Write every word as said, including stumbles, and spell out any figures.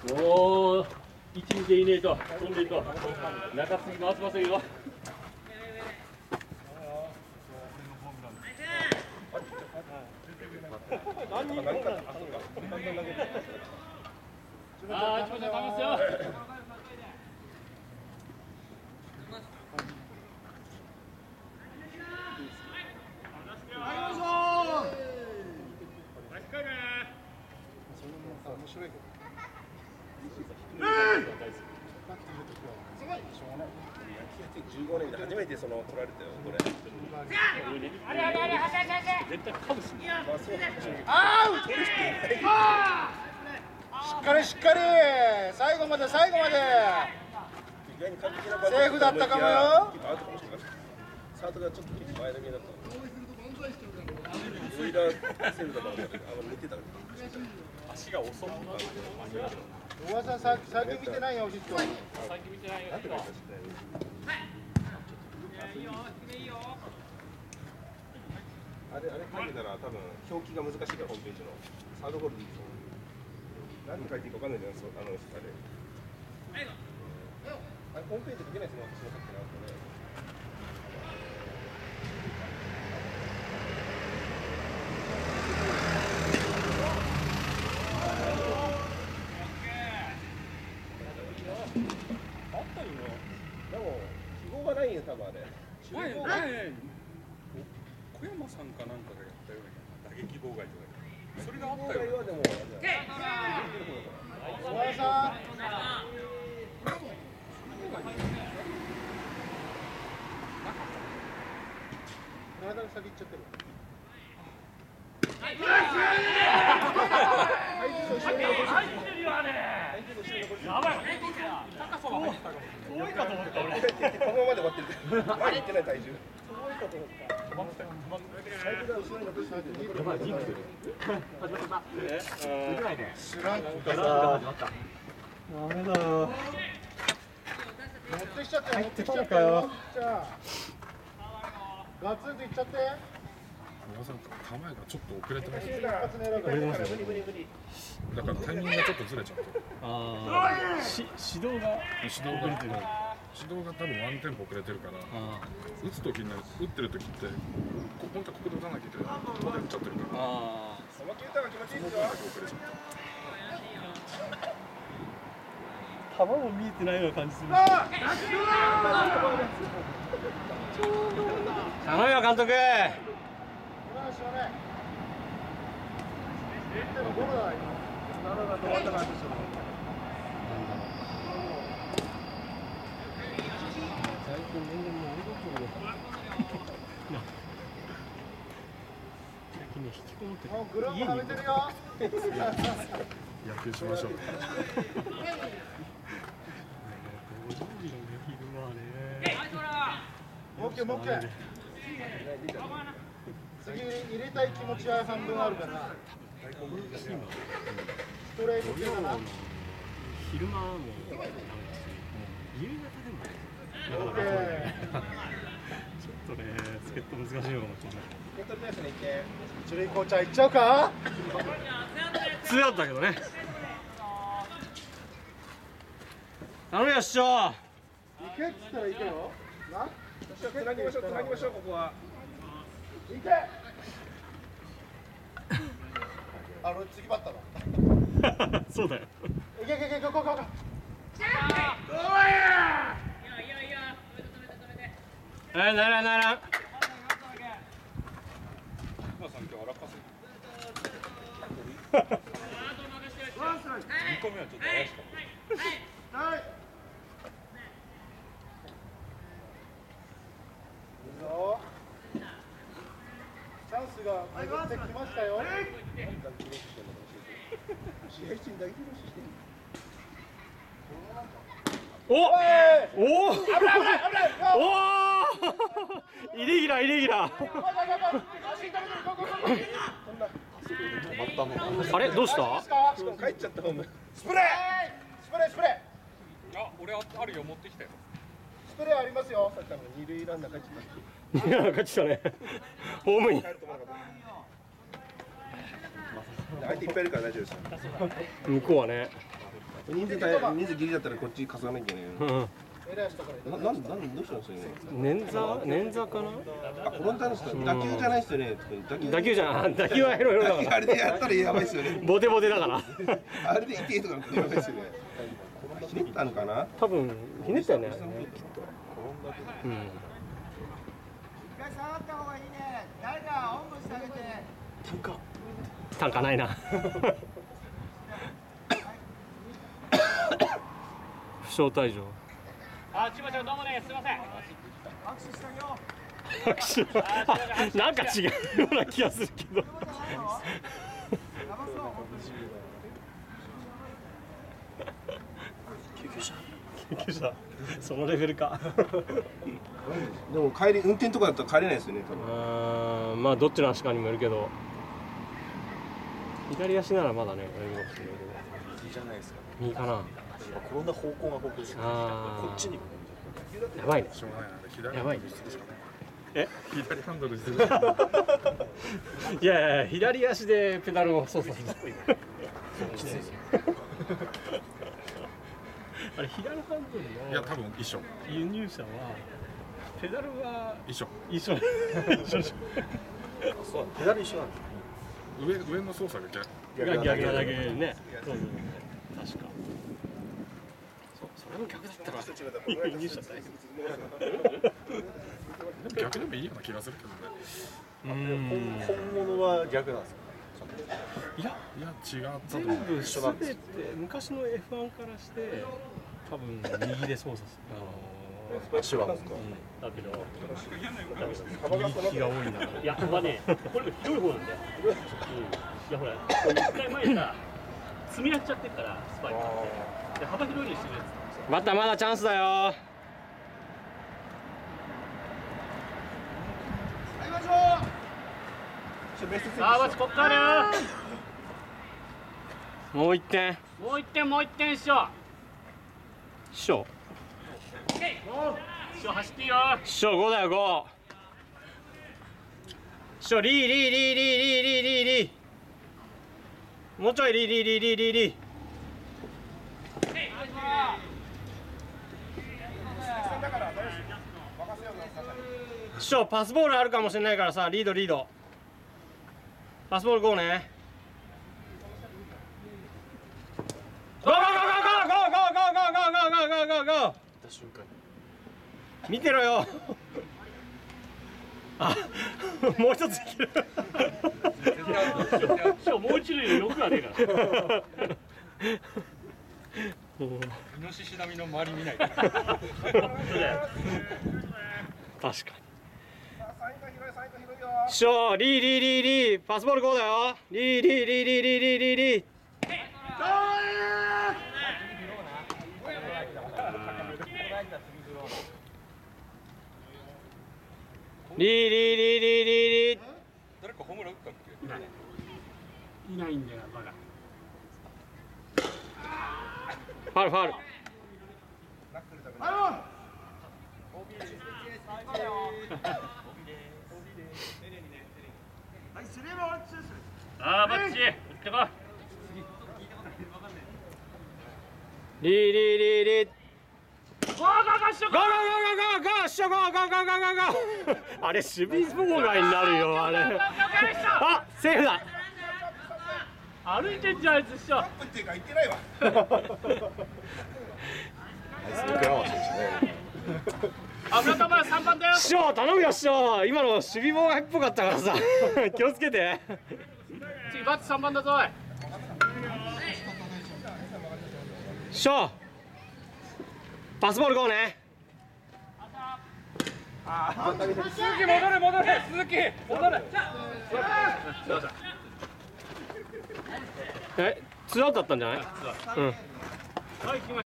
おお、一日でいねえと飛んでいと中継ぎ回せませんよ。ああ、ちょっと食べますよ。 面白いけど。じゅうごねんで初めてその取られたよこれ。 あれあれあれ、走れ走れ。絶対かぶす。 ああ、取る人いない。しっかりしっかり、最後まで最後まで。セーフだったかもよ。サートがちょっと前だけだった。上田セーフだったので、あの見てた。 足が遅くなる。 小川さん、さっき見てないよ、ヒット。 さっき見てないよ。 あれ、あれ書いてたら、多分表記が難しいから、ホームページの。サードゴールでいいと思う。何書いていいか分かんないじゃないですか、あの、あれ。あれ、ホームページできないですね、私の書きなとね。ないよ、多分あれ。 前、前、小山さんかなんかがやったような打撃妨害とか。それがあったよ。 でも。 小林さん。体が先行っちゃってる。 入ってるよあれ。やばい。高さは入ったかも。遠いかと思った俺。 このままで終わってる。前に行ってない体重。遠いかと思った。 止まったよ。止まった。 サイクルが後ろに残してないで。やばい、ジンクス。 始まった。え？出ないで。 知らん。 始まった。ダメだよ。 持ってきちゃって。 入ってたのかよ。 ガツンといっちゃって。 小川さん、構えがちょっと遅れてます。 一発狙うから。 遅れてますよね。だからタイミングがちょっとずれちゃって。 ああ。し指導が指導が指導が多分ワンテンポ遅れてるから。打つ時になる、打ってる時ってこ本当はここで打たなきゃいけない。ここで打っちゃってるから。 ああ。 その球が気持ちいいですよ。 遅れちゃった。 球も見えてないような感じする。頼むよ監督。 もうグループはめてるよ。 野球しましょう。 オッケーオッケー。次入れたい気持ちは半分あるから。ストレート系だな。 昼間も夕方でも。 オッケー。 ちょっとね、助っ人難しいのかもしれない。 一塁コーチャー行っちゃうか。 ツーアウトだけどね。頼むよ師匠。 行けっつったら行けよ。な。 つなぎましょう、つなぎましょう、ここは。 行け。あの次バッターだ。 そうだよ。 行け行け行け、ここここ。 え、ならなら。 今さん今日荒かせ。にこめはちょっと怪しかった。 はい。いいぞ。チャンスが巡ってきましたよ。 試合中に打撃練習してる。 おおおお危ない危ない危ない。 おおイレギュラーイレギュラー。あれどうした？ しかも帰っちゃったもんね。 スプレースプレースプレー。 あ、俺あるよ、持ってきたよ。 スプレーありますよ。 さっきの二塁ランナー帰っちゃった。 いや勝ちたね。ホームイン。 相手いっぱいいるから大丈夫ですよ。 向こうはね。 人数対人数ギリだったらこっち稼がなきゃいけない。 うん。 ななんなんどうしたんですよね。 捻挫捻挫かな。 あ、転んだんですか。打球じゃないですよね。打球打球じゃん。打球はヘロヘロだから。 あれでやったらやばいですよね。 ボテボテだから。 あれで痛いとかなったらやばいですよね。ひねったのかな。 多分ひねったよね。あれねうん。 一回下がった方がいいね。誰かおんぶしてあげて。 単価ないな。負傷退場。 あ、ちまちゃんどうもね、すみません。 握手してあげよ握手なんか違うような気がするけど。 う。やばそう本救急車。そのレベルか。 でも帰り運転とかだったら帰れないですよね。多分。 あーまあどっちの足かにもよるけど。左足ならまだね、大丈夫かもしれないけど。 右じゃないですか。 右かな。 転んだ方向が僕です。 あーこっちにも。 やばいね。 しょうがないな。左やばいね。え？ 左ハンドルしてる。 いやいや左足でペダルを操作する。あれ左ハンドルのいや多分一緒。 輸入車はペダルは一緒。 一緒。一緒。 そう、ペダル一緒なんです。 上上の操作が逆。 が逆なだけね。そうそう確か。そうそれも逆だったら輸入車大変。 逆でもいいような気がするけどね。 うん。 本物は逆なんですか。 いやいや違ったと全思う。 部すべて昔の エフワン からして多分右で操作する。あの足は。 だけど右利きが多いんだから。いや幅ねこれ広い方なんだよ。うん。いやほら一回前さ積み合っちゃってるからスパイクってで幅広いようにしてるやつ。またまだチャンスだよ。 さあ、バチこっからよ。 もう一点。 もう一点、もう一点、師匠。 師匠。 師匠走っていいよ。 師匠ごだよご。師匠リーリーリーリーリーリーリーリー。もうちょいリーリーリーリーリーリー。師匠パスボールあるかもしれないからさリードリード。パスボールゴーね。ゴーゴーゴーゴーゴーゴーゴーゴーゴーゴーゴーゴーゴーゴーゴー。見てろよ。あ、もう一ついける。 師匠、もう一塁の欲がねえから。 イノシシ並みの周り見ない。 確かに。師匠、リーリーリーリー、パスボールゴーだよ。リーリーリーリーリーリーリーリーリー。リーリーリーリーリーリー。 誰かホームラン打ったっけ？ いないんだよ、バカ。 ファウルファウル。 ああ、バッチ、行ってこい。 リーリーリーリー。 ゴーゴーゴー、師匠。 ゴーゴーゴーゴーゴーゴー、師匠ゴーゴーゴーゴーゴーゴー。あれ守備妨害になるよあれ。あ、セーフだ。 歩いてんじゃん、あいつ、師匠。 っていうか言ってないわ。 あ、村田前三番だよ。 師匠頼むよ師匠。今の守備妨害っぽかったからさ。気をつけて。 次バッチ三番だぞ。 師匠パスボールゴーね。 鈴木戻れ戻れ、鈴木戻れ。 え、ツーアウトだったんじゃない？うん。 はい、来ました。